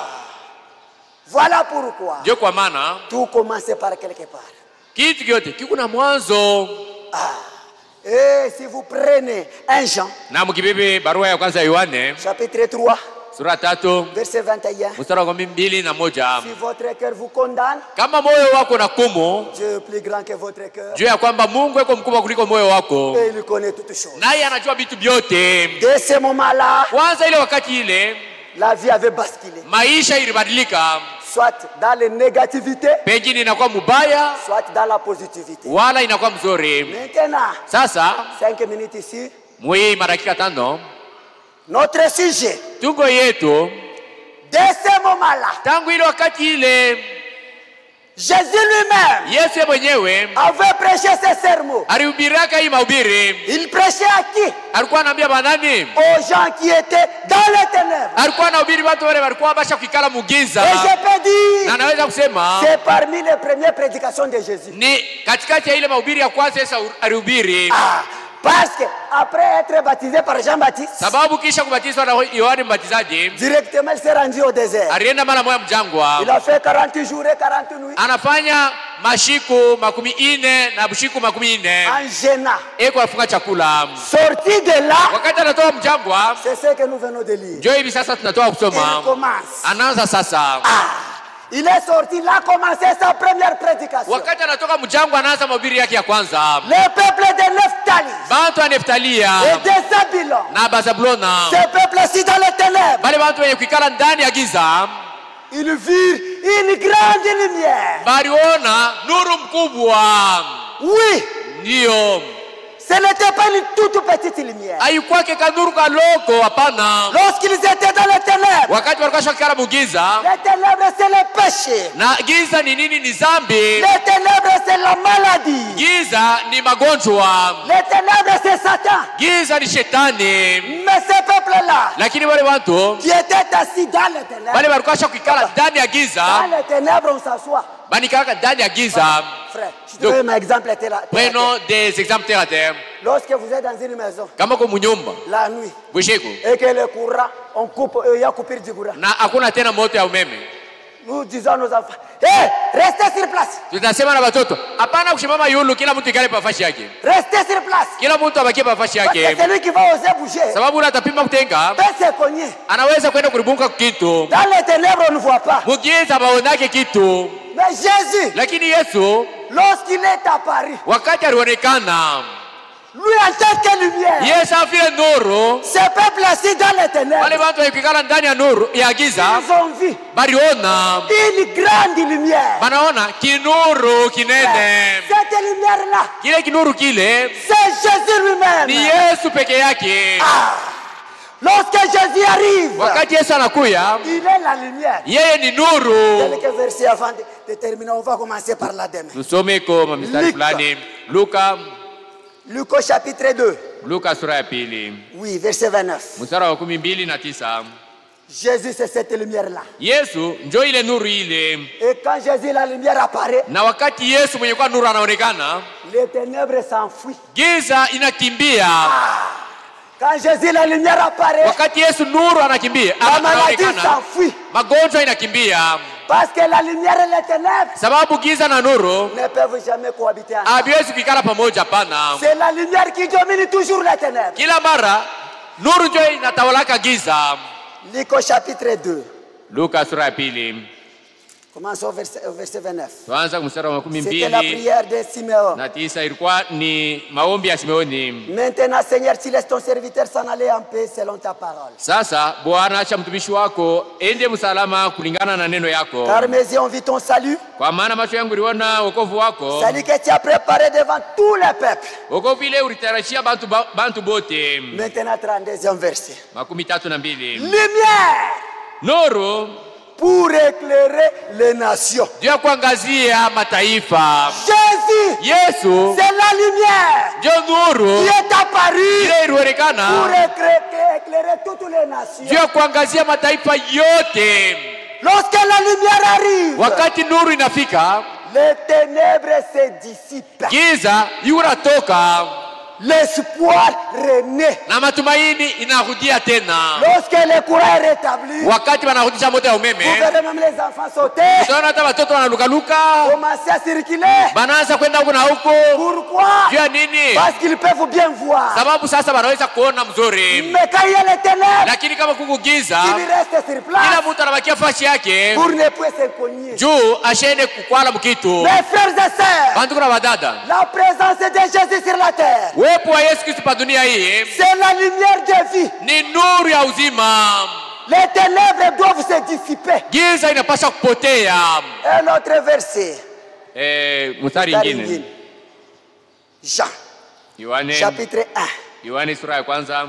Voilà pourquoi
Ndio kwa maana
tout commence par quelque part.
kitu kyote kiko na mwanzo.
Et si vous prenez un Jean,
Na mkibebe barua ya kwanza ya Yohane
chapitre trois,
sura tatu
verset vingt et un,
mstari wa mbili na moja.
si votre cœur vous condamne,
Kama moyo wako na kumu
Dieu est plus grand que votre cœur
juu ya kwamba Mungu yuko mkubwa kuliko moyo wako,
et il connaît toutes choses.
naye anajua vitu vyote.
Dès ce moment-là,
Kwanza ile wakati ile
la vie avait basculé,
maisha ilibadilika,
soit dans les négativités,
pengine inakuwa mubaya
soit dans la positivité.
wala inakuwa mzuri.
Maintenant,
Sasa
cinq minutes ici,
mwi madakika tano
notre sujet,
tungo yetu
dès ce moment-là,
tangu ile wakati ile
Jésus lui-même
Yesu ye mwenyewe
avait prêché ces sermons.
alihubiriaka hii mahubiri.
Il prêchait à qui?
Alikuwa anaambia banani?
Aux gens qui étaient dans les ténèbres.
Alikuwa anahubiri watu wale walikuwa basha kukala mugiza,
Et je peux dire,
na naweza kusema
c'est parmi les premières prédications de Jésus.
ni katikati ya ile mahubiri ya kwanza Yesu alihubiri.
Ah, parce que après être baptisé par Jean-Baptiste,
Sababu kisha kubatizwa na Yohane Mbatizaji
directement il s'est rendu au désert.
alienda mara moja mjangwa,
Il a fait quarante jours et quarante nuits
anafanya mashiku makumi ine na bushiku makumi ine
en jeûnant.
eko afunga chakula.
Sorti de là,
Wakati anatoka mjangwa,
c'est ce que nous venons de lire.
ndio hivi sasa tunatoka
Il
kusoma,
commence.
anaanza sasa.
Il est sorti, il a commencé sa première prédication.
Wakati anatoka mjangwa, anaanza mahubiri yake ya kwanza.
Le peuple de Nephtali
Bantu wa Neftalia
et de Zabulon,
na Bazabulona,
ce peuple-ci dans les ténèbres,
bale bantu wenye kuikala ndani ya giza,
ils virent une grande lumière.
baliona nuru mkubwa.
Oui,
Ndio
ce n'était pas une toute petite lumière.
haikuwake kanuru kaloko, hapana.
Lorsqu'ils étaient dans les ténèbres,
Wakati walikuwa shakikala mugiza,
les ténèbres c'est le péché.
na giza ni nini? Ni zambi.
Les ténèbres c'est la maladie.
Giza ni magonjwa.
Les ténèbres c'est Satan.
Giza ni shetani.
Mais ce peuple-là,
Lakini wale watu
qui était assis dans les ténèbres,
wale walikuwa shakikala ndani ya giza,
dans les ténèbres on s'assoit.
banikalaka ndani ya giza.
Frère, je te
Donc,
donne un exemple. terre à terre.
Prenons des exemples terre à terre.
Lorsque vous êtes dans une maison,
Kama kwa munyumba
la nuit,
bwishiku
et que le courant, on coupe, euh, il y a coupure du courant.
na hakuna tena moto ya umeme,
Nous disons à nos enfants, hé, restez sur place,
tutasema na watoto hapana kushimama yulu, kila mtu ikale pafashi yake,
restez sur place.
kila mtu abakie pafashi
Parce que
yake,
celui qui va oser bouger
sababu ule atapima kutenga
peut se cogner.
anaweza kwenda kuribunga kitu.
Dans les ténèbres, on ne voit pas.
Mugiza baonake kitu,
Mais Jésus,
lakini Yesu
lorsqu'il est apparu,
wakati alionekana,
lui en tant que lumière,
Yesu afile nuru,
ce peuple assis dans les
wale
ténèbres,
watu wakikala ndani ya nuru ya giza
ils ont vu
baliona,
une grande lumière.
banaona kinuru kinene.
Cette lumière-là,
Kile kinuru kile
c'est Jésus lui-même.
ni Yesu peke yake.
Lorsque Jésus arrive,
Wakati Yesu anakuya,
il est la lumière.
yeye ni nuru.
Quelques versets avant de, de terminer, on va commencer par la demain.
Tusome kwa mstari
Luka.
fulani. Luka,
Luc au chapitre deux,
Luka sura ya pili
oui, verset vingt-neuf.
mstari wa kumi mbili na tisa.
Jésus, c'est cette lumière-là.
Yesu njo ile nuru ile,
Et quand Jésus, la lumière apparaît,
na wakati Yesu mwenye kwa nuru anaonekana,
les ténèbres s'enfuient.
giza inakimbia.
Quand Jésus, la lumière apparaît,
Wakati Yesu nuru anakimbia,
la maladie
anaonekana,
s'enfuit.
magonjwa inakimbia,
Parce que la lumière et les ténèbres
sababu giza na nuru
ne peuvent jamais cohabiter ensemble.
haviwezi kukikala pamoja. Hapana,
C'est la lumière qui domine toujours les ténèbres.
kila mara nuru njo inatawalaka giza.
Luc au chapitre deux.
Luka sura ya pili
Commençons au verset, au verset vingt-neuf.
tuanza mstari wa makumi
C'était la
mbili
prière de Simeon.
na tisa. Ilikuwa ni maombi ya Simeoni.
Maintenant, Seigneur, tu laisses ton serviteur s'en aller en paix selon ta parole.
Sasa Bwana, acha mtumishi wako ende msalama kulingana na neno yako,
Car mes yeux ont vu ton salut,
kwa maana macho yangu iliona wokovu wako,
salut que tu as préparé devant tous les peuples.
wokovu ile ulitarajia bantu, ba- bantu bote.
Maintenant, trente-deuxième verset.
makumi tatu na mbili.
Lumière
Nuru
pour éclairer les nations.
ndio ya kuangazia mataifa.
Jésus,
Yesu
c'est la lumière
ndio
qui
nuru
est apparu pour
iliyoonekana
éclairer, éclairer toutes les nations.
juu ya kuangazia mataifa yote.
Lorsque la lumière arrive,
Wakati nuru inafika,
les ténèbres se dissipent.
giza yunatoka
L'espoir renaît.
na matumaini inarudia tena.
Lorsque le courant est rétabli,
Wakati wanarudisha moto ya
vous
umeme,
verrez même les enfants sauter,
utaona hata watoto wanalukaluka,
commencer à circuler.
banaanza kwenda huko na huko.
Pourquoi?
Juu ya nini?
Parce qu'ils peuvent bien voir.
Sababu sasa wanaweza kuona mzuri.
Mais quand il y a les ténèbres,
Lakini kama kuku giza,
il reste sur
kila
place
mtu anabakia fashi yake
pour ne plus se cogner.
juu ashende kukwala mkitu.
Mes frères et sœurs,
Bantu kuna wadada,
la présence de Jésus sur la terre,
uwepo wa Yesu Kristo pa dunia hii
c'est la lumière de vie.
ni nuru ya uzima.
Les ténèbres doivent se dissiper.
Giza inapaswa kupotea.
Un autre verset.
Eh, mstari
Mstari
ingine.
ingine. Jean,
Yohane,
chapitre un.
Yohane sura ya kwanza.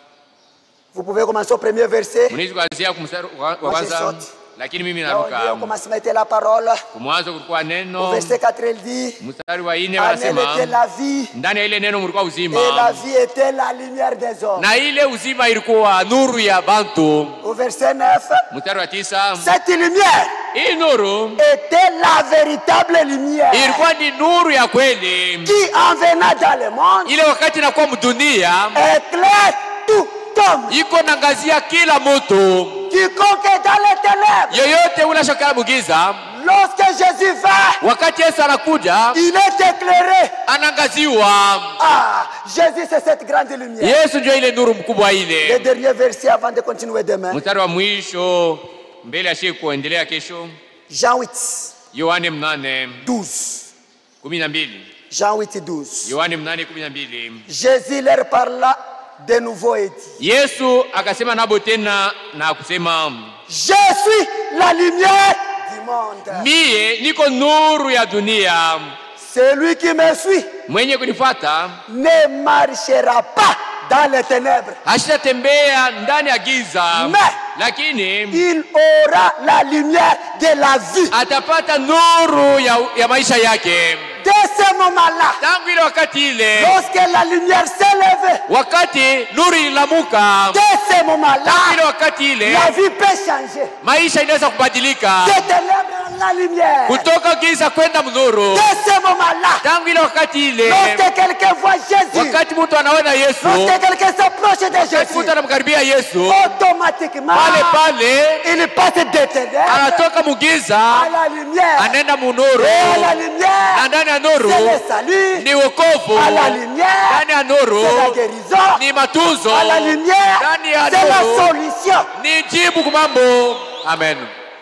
Vous pouvez commencer au premier verset.
Mnizi kuanzia kumstari wa
Moi,
kwanza.
je saute.
Lakini mimi
Là, on dit,
naruka.
on commence à mettre la parole.
Kumwanzo kulikuwa
Au
neno.
verset quatre, il dit,
Mstari wa nne
en elle
wanasema
était la vie,
ndani ya ile neno mlikuwa uzima.
et la vie était la lumière des hommes.
Na ile uzima ilikuwa nuru ya bantu.
Au verset neuf,
Mstari wa tisa,
cette lumière
hii nuru
était la véritable lumière
ilikuwa ni nuru ya kweli.
qui, en venant dans le monde,
Ile wakati inakuwa mdunia
éclaire tout homme.
iko nangazia kila mtu.
Quiconque est dans les ténèbres,
Yeyote unashaka mugiza,
lorsque Jésus va,
wakati Yesu anakuja
il est éclairé.
anangaziwa.
Ah, Jésus, c'est cette grande lumière.
Yesu ndio ile nuru mkubwa
Le
ile.
dernier verset avant de continuer demain.
Mstari wa mwisho mbele ashie kuendelea kesho,
Jean huit,
Yohane mnane
douze.
kumi na mbili.
Jean huit, douze.
Yohane mnane kumi na mbili.
Jésus leur parla de nouveau et dit,
Yesu akasema nabo tena na kusema,
je suis la lumière du monde.
mie niko nuru ya dunia,
Celui qui me suit
mwenye kunifuata
ne marchera pas dans les ténèbres,
hashitatembea ndani ya giza,
mais
lakini
il aura la lumière de la vie.
atapata nuru ya, ya maisha yake.
Dès ce moment-là,
Tangu ile wakati ile,
lorsque la lumière s'est levée,
wakati nuru ililamuka,
dès ce moment-là,
tangu ile wakati ile
la vie peut changer.
maisha inaweza kubadilika
Des ténèbres à la lumière.
kutoka giza kwenda mnuru.
Dès ce moment-là,
Tangu ile wakati ile,
lorsque quelqu'un voit Jésus,
wakati mtu anaona Yesu,
lorsque quelqu'un s'approche de
wakati
Jésus,
mtu anamkaribia Yesu,
automatiquement,
pale pale
il passe des ténèbres
anatoka mugiza
à la lumière.
anaenda munuru,
Et à la
na
lumière,
ndani ya nuru
c'est le salut.
ni wokovu,
À la lumière,
ndani ya nuru
c'est la guérison.
ni matunzo,
À la lumière,
ndani ya
c'est la
nuru
solution.
ni jibu kwa mambo. Amen.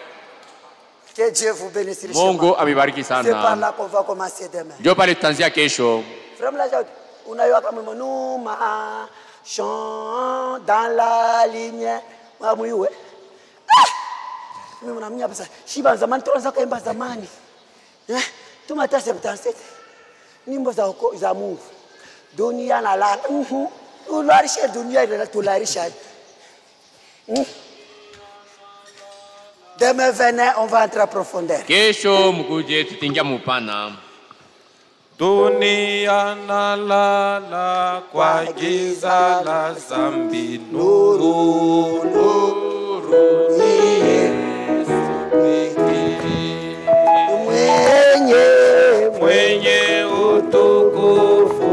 Que Dieu vous bénisse richement.
Mungu amebariki
C'est par
sana.
là qu'on va commencer demain.
Ndio pale tutaanzia kesho.
Frère Mlaja, unajua kama nous marchons dans la lumière. Mwamuiwe. Mimi mnamnya pesa. Shiba zamani tunaanza kuimba zamani. Eh? Tumata septembre. Nyimbo za uko za Mungu. Dunia na la. Mhm. Ularisha dunia ile tularisha. Mhm. Demain venez, on va entrer en profondeur.
Kesho mkuje tutingia mupana.
Dunia nalala kwa giza la zambi, nuru nuru ni Yesu pekee,
Mwenye
mwenye utukufu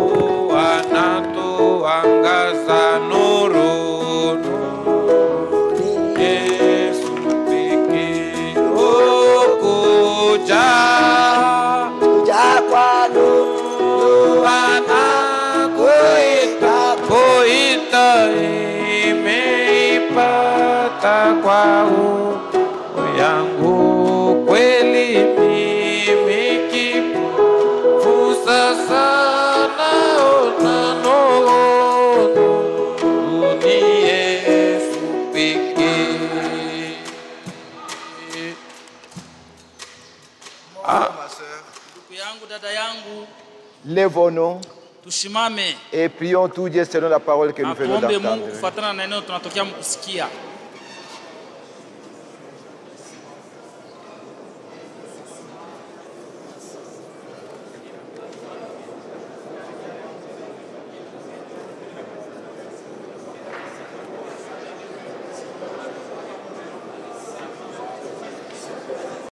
anatuangaza, nuru nuru Yesu pekee, ukuja kuita imeipata kwa yangu kweli, mimi kipusa sana onano ni Yesu pekee.
Ndugu yangu, dada yangu,
Lèvons-nous
tushimame
et prions tout Dieu selon la parole que nous venons
tuombe Mungu
d'entendre.
kufuatana na neno tunatokea mkusikia.